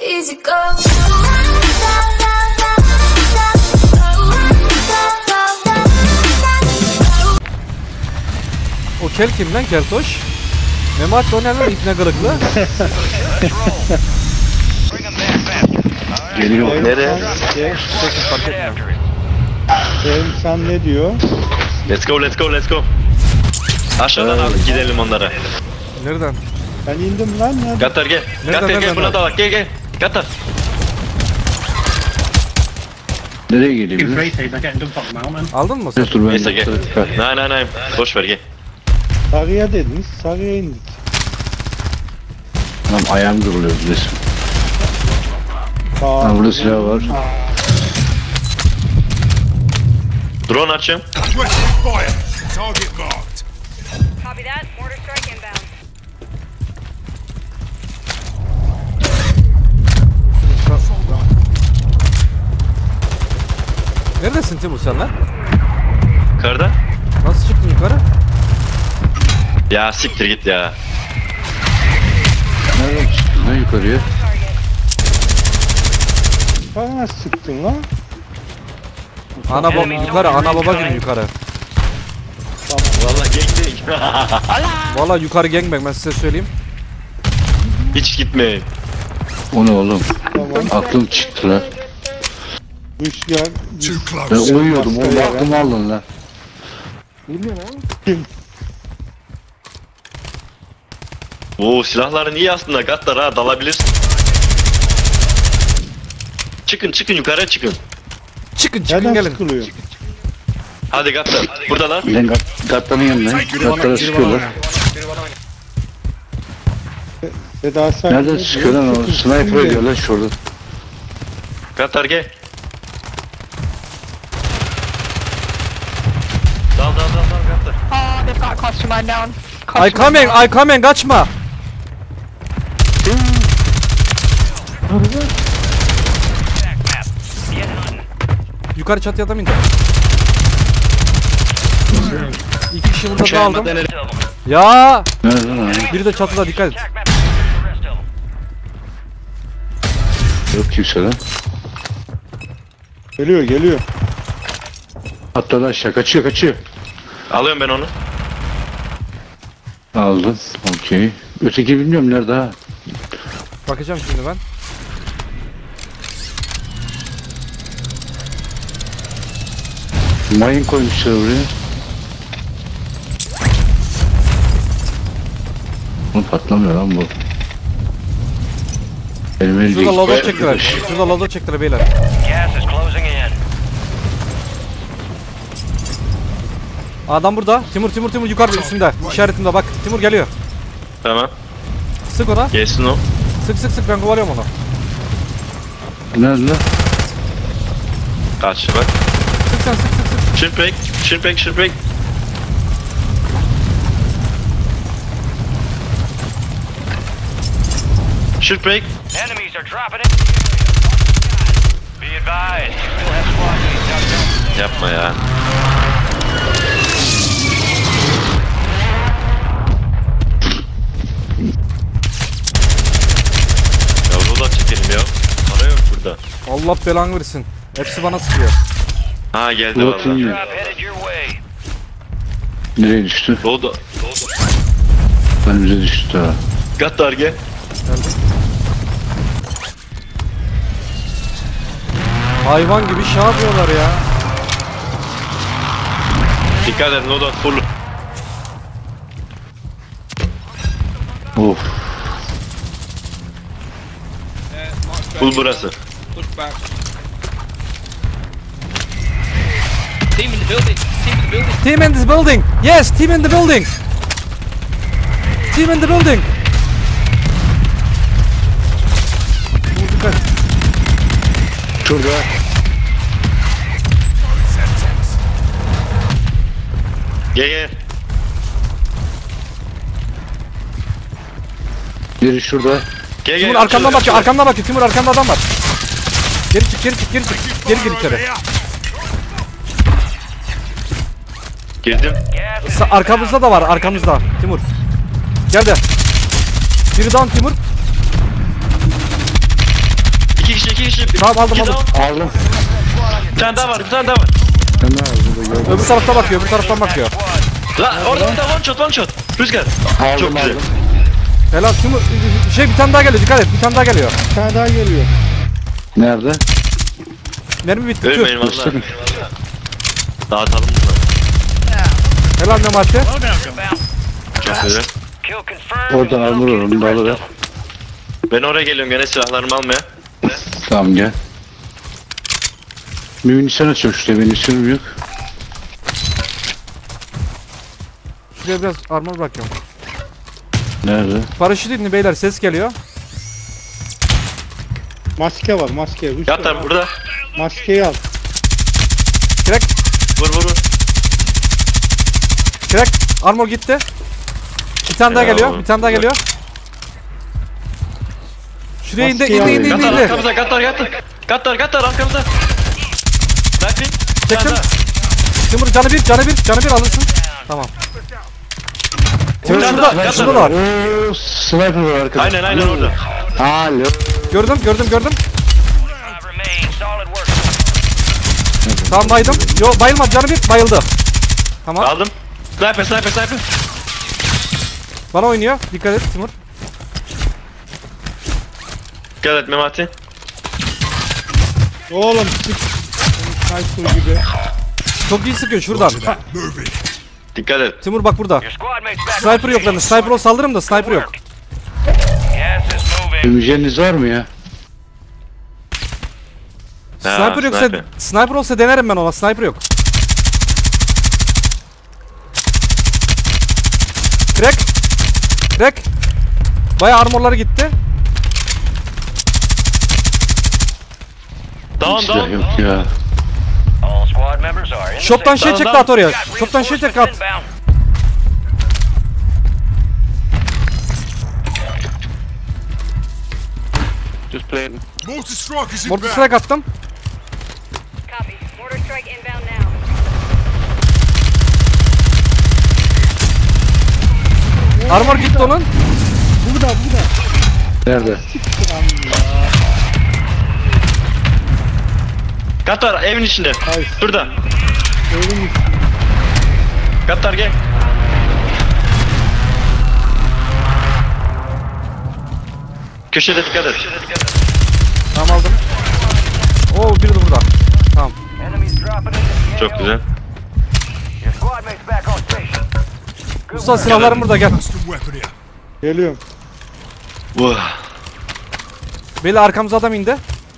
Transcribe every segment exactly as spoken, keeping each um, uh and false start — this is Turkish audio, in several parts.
Easy go. O kel kim lan keltoş? Memat oynayan ipne kırıklı. Geliyor. Nereye? Sen, sen ne diyor? Let's go, let's go, let's go. Aşağıdan abi gidelim onlara. Nereden? Ben indim lan ya. Gattar gel. Nereden, Gattar nereden, gel buna nereden? da bak gel gel. Gattar. Nereye geleyim? Free team, they're getting good fucking mount, man. Aldın mı sen? Dur ben. Neyse gel. Nein nein nein. Boş ver gel. Sarıya dediniz, sarıya indik. Tamam ayağım kırılıyor resim. Sağ Ha burada silah var. Drone açayım. Requesting fire. Target marked. Copy that. Mortar strike inbound. Neredesin Timur sen lan? Yukarıda. Nasıl çıktın yukarı? Ya siktir git ya. Nereden çıktın lan yukarıya? Bana nasıl sıktın lan? Ana baba yukarı, ana baba gibi yukarı. Vallahi gengdik. Vallahi yukarı gangbang ben size söyleyeyim. Hiç gitme. O ne oğlum? Tamam. Aklım çıktı lan. Rüzgar. Too Ben close. uyuyordum oğlum aklımı aldın lan. Oo silahların iyi aslında Gattar ha dalabilirsin. Çıkın çıkın yukarı çıkın. Çıkın çıkın Nereden gelin. sıkılıyor? Hadi Gattar. Buradalar. Ben gat gattanın yanına. Gattara sıkıyorlar. Seda sen Nereden ne sıkıyor diyor? lan o? Çıkın, Sniper çıkın ediyor lan şurada. Gattar gel. Dal dal dal dal Gattar. Oh, they've got cluster mine down. I coming, I coming, kaçma. Yukarı çatıya adam indi. İki kişi burada da aldım. Ya, Nerede lan abi? biri de çatıda dikkat et. Yok kimse lan. Geliyor geliyor. Hatta lan aşağı kaçıyor kaçıyor. Alıyorum ben onu. Aldım. Okey. Öteki bilmiyorum nerede ha. Bakacağım şimdi ben. Mayın koymuşlar oraya. Bunu patlamıyor lan bu. Benim elimde Şurada loadout iki- çektiler. Şurada loadout çektiler beyler. Gas is closing in. Adam burada. Timur Timur Timur yukarıda üstünde. İşaretimde bak. Timur geliyor. Tamam. Sık ona. Gelsin o. Sık sık sık ben kovalıyorum onu. Nerede lan? Karşı bak. Sık sen sık sık sık. Şirpek. Şirpek şirpek. Şirpek. Enemies are dropping it. Be advised, you still have squad mates out there. Yapma ya. Ya bunu da çekelim ya. Para yok burada. Allah belanı versin. Hepsi bana sıkıyor. Ha geldi Yok valla. iyi. Drop headed your way. Nereye düştü? Doğdu. Önümüze düştü ha. Gattar gel. Hayvan gibi şey yapıyorlar ya. Dikkat edin o da full. Of. Full burası. Team in the building. Team in the building. Team in this building. Yes, team in the building. Team in the building. Vur, dikkat. Şurada. Gel gel. Biri şurada. Gel Timur gel. arkamdan bakıyor, arkamdan bakıyor. Timur arkamda adam var. Geri çık, geri çık, geri çık. Geri gir içeri. Girdim. Gas is Sa- arkamızda da var, arkamızda. Timur. Gel de. Biri down Timur. iki kişi. Tamam, aldım, İki aldım. down. Aldım. Bir tane daha var bir tane daha var. Sen ne aldın? Burada gördüm. Öbür tarafta bakıyor, öbür taraftan bakıyor. La orada orada one shot one shot. Rüzgar. Aldım Çok güzel. aldım. Helal Timur. Şey bir tane daha geliyor, dikkat et, bir tane daha geliyor. Bir tane daha geliyor. Nerede? Mermi bitti. Ölmeyin Tüh. valla. Dağıtalım bunları. Helal Memati. Çok güzel. Kill confirmed. Oradan armor var, onu da alıver. Ben oraya geliyorum gene silahlarımı almaya. Tamam gel. Bir minisyon açıyorum şuraya, minisyon yok. Şuraya biraz armor bırakıyorum. Nerede? Paraşüt indi beyler, ses geliyor. Maske var maske. Üç Yat var. lan burada. Maskeyi al. Crack, Vur vur vur. crack. Armor gitti. Bir tane daha Ya, geliyor, bir tane daha geliyor. Şuraya indi, Maskeyi indi, indi, alayım. indi, Gattar indi. arkamıza gattar gattar. Gattar gattar arkamıza. Sniping. Çektim. Çektim. Timur canı bir, canı bir, canı bir alırsın. Tamam. Timur tane şurada, daha, şurada da var. Ooo sniper var arkada. Aynen aynen orada. Alo. Gördüm, gördüm, gördüm. Five remain. Solid work. Tamam baydım. Yo bayılmadı, canı bir, bayıldı. Tamam. Aldım. Sniper sniper sniper. Bana oynuyor. Dikkat et Timur. Dikkat et Memati. Oğlum çık. Sniper gibi. Çok iyi sıkıyor şuradan. Ha, Moving. Dikkat et. Timur bak burada. Your squad mates back. Sniper yok bende. Sniper ol saldırırım da sniper yok. Gas is moving. Ümüceniz var mı ya? Ha, Sniper yoksa sniper. sniper olsa denerim ben ona. Sniper yok. Crack. Crack. Bayağı armorları gitti. Down Hiç silah down. yok ya. All squad members are in the Shot'tan safe şey Tamam, çekti tamam. at oraya. zone. Shot'tan şey çek at. Reinforcements inbound. Mortar strikers Mortar inbound. strike attım. Copy. Mortar strike inbound now. Armor gitti onun. Burada burada. Nerede? Gattar evin içinde. Ay. Şurada. Evin Gattar gel. Köşede dikkat et. Tamam aldım. Oo biri de burada. Tamam. Enemies dropping into the Çok A O. güzel. Your squad mates back on station. Good Usta work. silahlarım burada gel. Custom weapon here. Geliyorum. Vah. Belli arkamıza adam indi.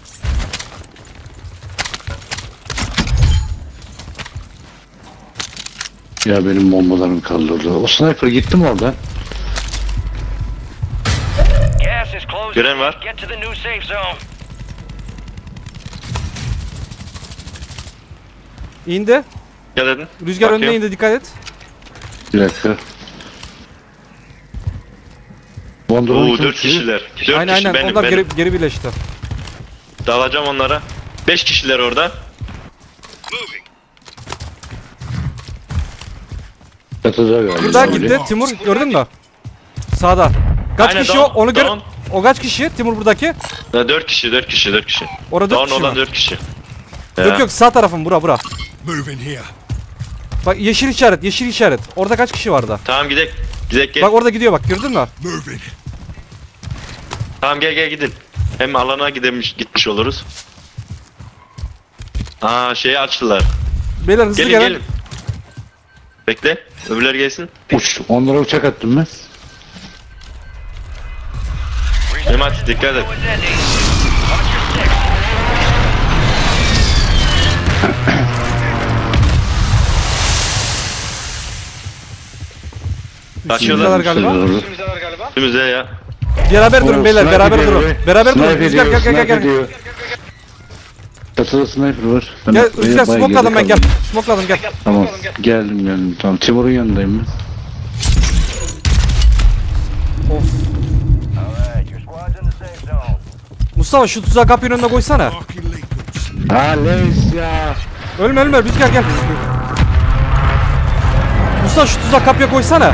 Ya benim bombalarım kaldı orada. O sniper gitti mi oradan? Gas is closing. Gören var. Get to the new safe zone. İndi. Dikkat edin. Rüzgar Bakıyor. önüne indi, dikkat et. Bir dakika. Bondurun Oo kim dört tutuyor? kişiler. Dört Aynen kişi aynen. benim Onlar benim. geri, geri birleşti. Dalacağım onlara. Beş kişiler orada. Çatıda galiba. Burada gitti. Timur gördün mü? Sağda. Kaç Aynen, kişi down, o? Onu gör. down. O kaç kişi? Timur buradaki. Ya, dört kişi dört kişi dört kişi. Orada dört Down kişi olan mi? dört kişi. Yok Ya. yok sağ tarafım bura bura. Moving here. Bak yeşil işaret, yeşil işaret. Orada kaç kişi vardı? Tamam gidek. Gidek gel. Bak orada gidiyor bak, gördün mü? Moving. Tamam gel gel gidin. Hem alana gidemiş gitmiş oluruz. Aa şeyi açtılar. Beyler hızlı Gelin gelin. gelin. Bekle. Öbürler gelsin. Uç. Onlara uçak attım ben. Memati dikkat et. Window's ending. Watch your six. Kaçıyorlar Üstümüzdeler galiba. üstümüze ya. Beraber durun Oğlum, beyler, sniper beraber diyor durun. be. Beraber durun. Sniper Rüzgar diyor, gel gel gel sniper gel. diyor. Çatıda sniper var. Ben Gel bayağı Rüzgar geride smokeladım ben gel. kaldım. Smokeladım gel. Tamam. Geldim geldim. Tamam. Timur'un yanındayım ben. Of. Alright, your squad's in the safe zone. Mustafa şu tuzağı kapının önüne koysana. Marking lethals. Ha leys ya. Ölme ölme Rüzgar gel. Mustafa şu tuzağı kapıya koysana.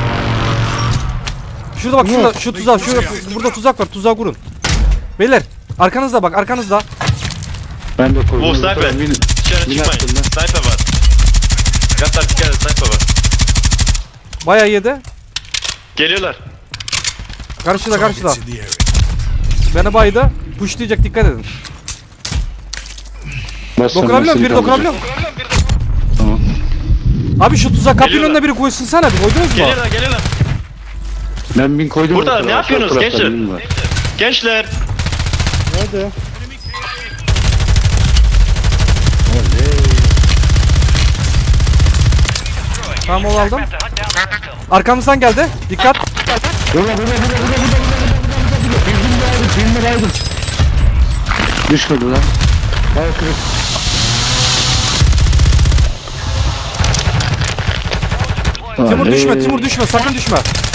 Şurada bak şurada şu tuzak şurada burada tuzak var tuzağı kurun. Beyler Arkanızda bak, arkanızda. Ben de korudum. Bu sniper. Min- Dışarı min çıkmayın. attım ben. Sniper var. Gattar dikkat et, sniper var. Bayağı yedi. Geliyorlar. Karşıda karşıda. Targets in the area. Beni baydı. Push diyecek, dikkat edin. Bassam Dokunabiliyor musun? ben Biri seni dokunabiliyor musun? Tamam. Abi şu tuzak kapının Geliyorlar. önüne biri koysun sana, bir koydunuz mu? Geliyorlar, geliyorlar. Ben bin koydum. Burada o ne tarafa, yapıyorsunuz o tarafta gençler? bin var. Gençler. Nerede? Tamam, onu aldım. Have to hunt down the hostile. Arkamızdan geldi. Dikkat. Burada burada burada burada burada burada burada burada. Bin liraydım, bin liraydım. Düşmedi lan. Hayır kırık. Timur Oley. düşme, Timur düşme, sakın düşme.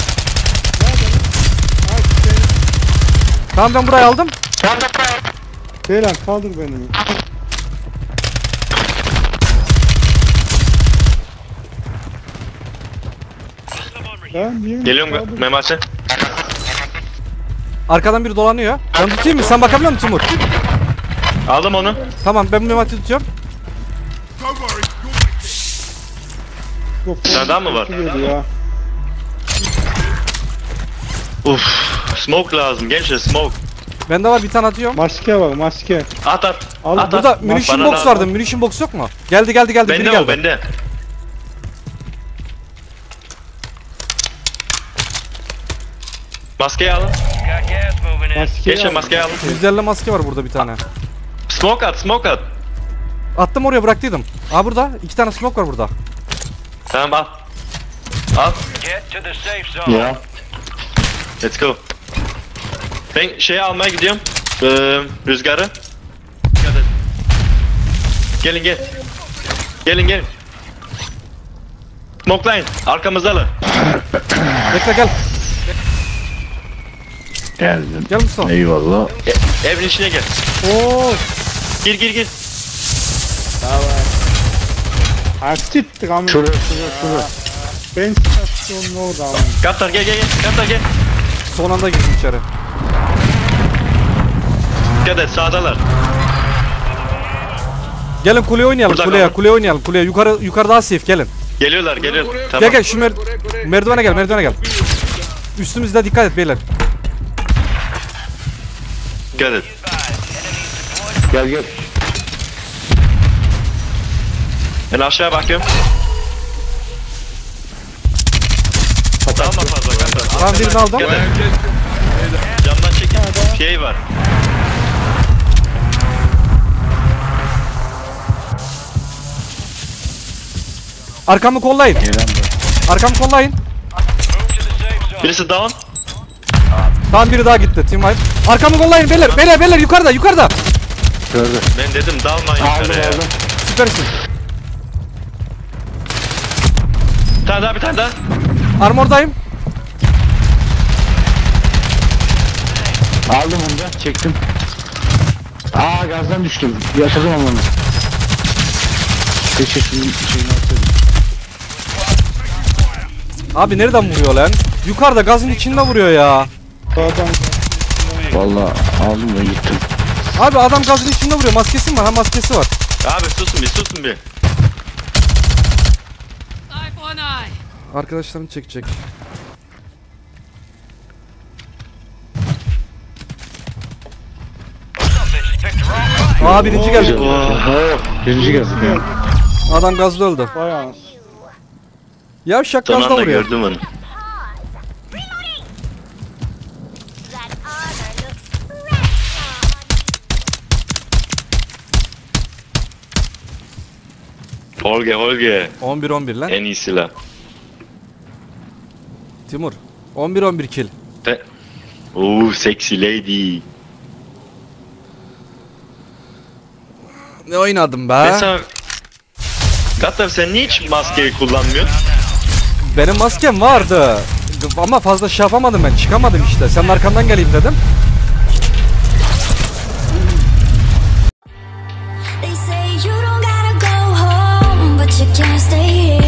Tamam, ben burayı aldım. Ceylan kaldır beni. Ben niye? Geliyorum Memati. Arkadan biri dolanıyor. Ben tutayım mı? Sen bakabiliyor musun Timur? Aldım onu. Tamam, ben Memati tutuyorum. Don't worry. You'll make it. Sen daha mı var? Ya. Uf. Smoke lazım gençler, smoke. Bende var, bir tane atıyorum. Maske var maske. At at. Al, at Burada at. munition Bana box lazım. vardı. Munition box yok mu? Geldi geldi geldi. Biri Bende geldi. o bende. Maskeyi alın. Got gas moving in. Maske Gençler maskeyi alın. yüz elli maske var burada bir tane. Smoke at, smoke at. Attım oraya, bıraktıydım. Aa, burada. iki tane smoke var burada. Tamam al. Al. Get to the safe zone. Ya. Let's go. Ben şeyi almaya gidiyorum. Ee, rüzgarı. Dikkat et. Gelin gel. Gelin gelin. Smokelayın. Arkamızdalar. Bekle, gel. Geldim. Gel Mustafa. Eyvallah. E, evin içine gel. Oo. Gir gir gir. Açtık ama. Şuraya şuraya şuraya. Ben stasyonun orada ama. Kaptan gel gel gel. Kaptan gel. Son anda girdim içeri. Dikkat et sağdalar. Gelin kuleye oynayalım. Burada kuleye, kalın. kuleye oynayalım. Kuleye. Yukarı yukarı daha safe, gelin. Geliyorlar geliyorlar. Tamam. Gel gel şu mer merdivene gel, merdivene gel. Üstümüzde dikkat et beyler. Dikkat et. Gel gel. Ben aşağıya bakıyorum. Dalma fazla kaptan. Tamam, birini aldım. Dikkat et. Camdan çekin. Şey var. Arkamı kollayın. Gelen var. Arkamı kollayın. Move to the safe zone. Birisi down. Tamam, biri daha gitti. Team wipe. Arkamı kollayın beyler. Beyler beyler yukarıda yukarıda. Gördü. Ben dedim dalmayın Aldım yukarıya. aldım. Süpersin. Bir tane daha bir tane daha. Armordayım. Aldım onu da. Çektim. Aa gazdan düştüm. Yaşadım ama onu. Keşke şunun şeyini atsaydım. Abi nereden vuruyor lan? Yukarıda gazın içinde vuruyor ya. Sağdan. Vallahi aldım ve gittim. Abi adam gazın içinde vuruyor. Maskesi mi var? Ha, maskesi var. Abi susun bir susun bir. Arkadaşlarını çekecek. Bitch, picked the wrong one. Aa, birinci geldi. Oh, birinci geldi. Adam gazda öldü. Bayağı. Yavşak Son gazda anda vuruyor. gördüm onu. That armor looks fresh. Holge Holge. on bir on bir lan. En iyi silah. Timur. on bir on bir kill. Te- Oo sexy lady. Ne oynadım Ben be? sana... Gattar sen niye hiç maskeyi kullanmıyorsun? Benim maskem vardı. Ama fazla şey yapamadım ben. Çıkamadım işte. Senin arkandan geleyim dedim. They say you don't gotta go home, but you can't stay here.